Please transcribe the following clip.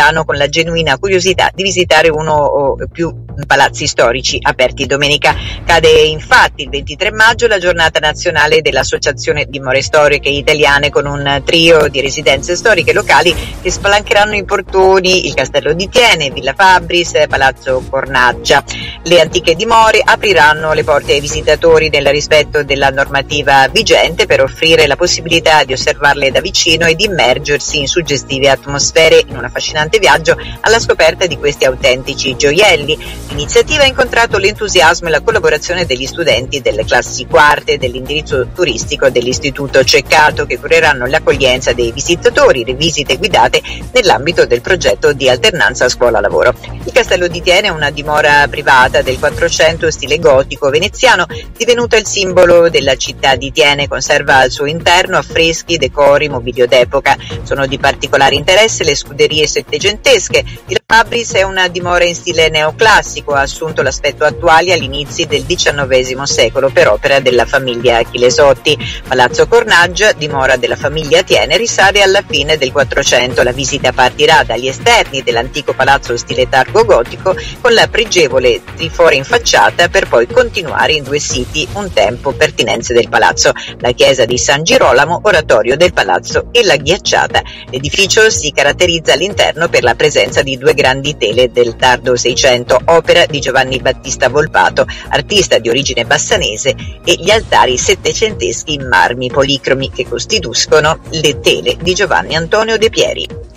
risponderanno con la genuina curiosità di visitare uno o più palazzi storici aperti domenica. Cade infatti il 23 maggio la giornata nazionale dell'Associazione Dimore Storiche Italiane, con un trio di residenze storiche locali che spalancheranno i portoni: il Castello di Thiene, Villa Fabris, Palazzo Cornaggia. Le antiche dimore apriranno le porte ai visitatori nel rispetto della normativa vigente, per offrire la possibilità di osservarle da vicino e di immergersi in suggestive atmosfere in un affascinante viaggio alla scoperta di questi autentici gioielli. L'iniziativa ha incontrato l'entusiasmo e la collaborazione degli studenti delle classi quarte dell'indirizzo turistico dell'Istituto Ceccato, che cureranno l'accoglienza dei visitatori, le visite guidate nell'ambito del progetto di alternanza scuola-lavoro. Il Castello di Thiene è una dimora privata del 400 stile gotico veneziano, divenuta il simbolo della città di Thiene. Conserva al suo interno affreschi, decori, mobilio d'epoca. Sono di particolare interesse le scuderie settecentesche. Il Fabris è una dimora in stile neoclassico, ha assunto l'aspetto attuale agli inizi del XIX secolo per opera della famiglia Chilesotti. Palazzo Cornaggia, dimora della famiglia Thiene, risale alla fine del 400. La visita partirà dagli esterni dell'antico palazzo stile targo gotico, con la pregevole trifora in facciata, per poi continuare in due siti un tempo pertinenze del palazzo: la chiesa di San Girolamo, oratorio del palazzo e la ghiacciata. L'edificio si caratterizza all'interno per la presenza di due grandi tele del tardo 600, opera di Giovanni Battista Volpato, artista di origine bassanese, e gli altari settecenteschi in marmi policromi che costituiscono le tele di Giovanni Antonio De Pieri.